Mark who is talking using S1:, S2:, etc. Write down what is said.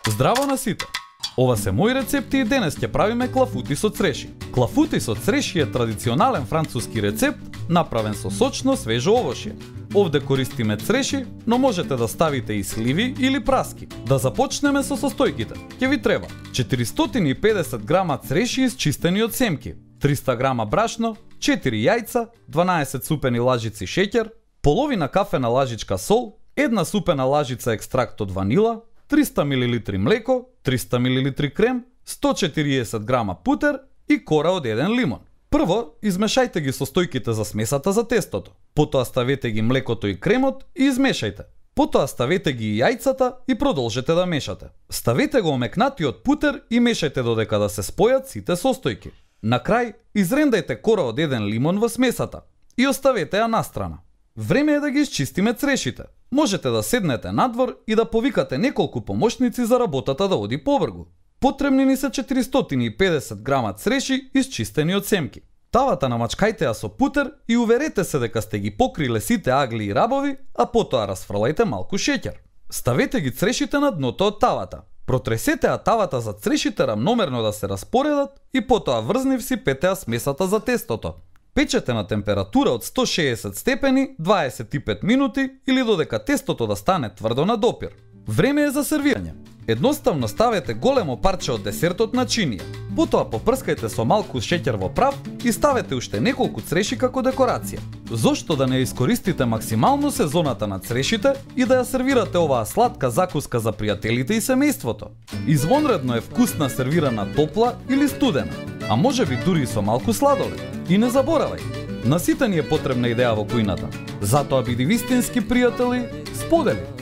S1: Здраво на сите! Ова се мои рецепти и денес ќе правиме клафути со цреши. Клафути со цреши е традиционален француски рецепт, направен со сочно свежо овошје. Овде користиме цреши, но можете да ставите и сливи или праски. Да започнеме со состојките. Ќе ви треба 450 грама цреши изчистени од семки, 300 грама брашно, 4 јајца, 12 супени лажици шеќер, половина кафена лажичка сол, една супена лажица екстракт од ванила, 300 мл млеко, 300 мл крем, 140 грама путер и кора од еден лимон. Прво, измешајте ги состојките за смесата за тестото. Потоа ставете ги млекото и кремот и измешајте. Потоа ставете ги и јајцата и продолжете да мешате. Ставете го омекнатиот путер и мешајте додека да се спојат сите состојки. На крај, изрендајте кора од еден лимон во смесата и оставете ја настрана. Време е да ги изчистиме црешите. Можете да седнете надвор и да повикате неколку помошници за работата да оди побргу. Потребни ни се 450 грама цреши изчистени од семки. Тавата намачкајте ја со путер и уверете се дека сте ги покриле сите агли и рабови, а потоа расфрлајте малку шеќер. Ставете ги црешите на дното од тавата. Протресете ја тавата за црешите рамномерно да се распоредат и потоа врзнив си пете ја смесата за тестото. Печете на температура од 160 степени 25 минути или додека тестото да стане тврдо на допир. Време е за сервирање. Едноставно ставете големо парче од десертот на чинија. Потоа попрскајте со малку шеќер во прав и ставете уште неколку цреши како декорација. Зошто да не искористите максимално сезоната на црешите и да ја сервирате оваа сладка закуска за пријателите и семејството? Извонредно е вкусна сервирана топла или студена, а може би дури со малку сладолед. И не заборавај, на сите ни е потребна идеја во кујната. Затоа биди вистински пријатели, сподели!